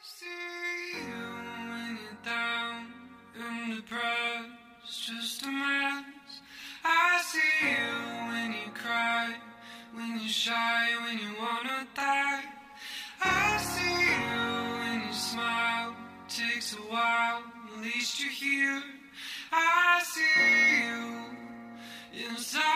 see you when you're down and depressed, just a mess. I see you when you cry, when you're shy, when you wanna die. I see you when you smile, takes a while, at least you're here. I see you inside.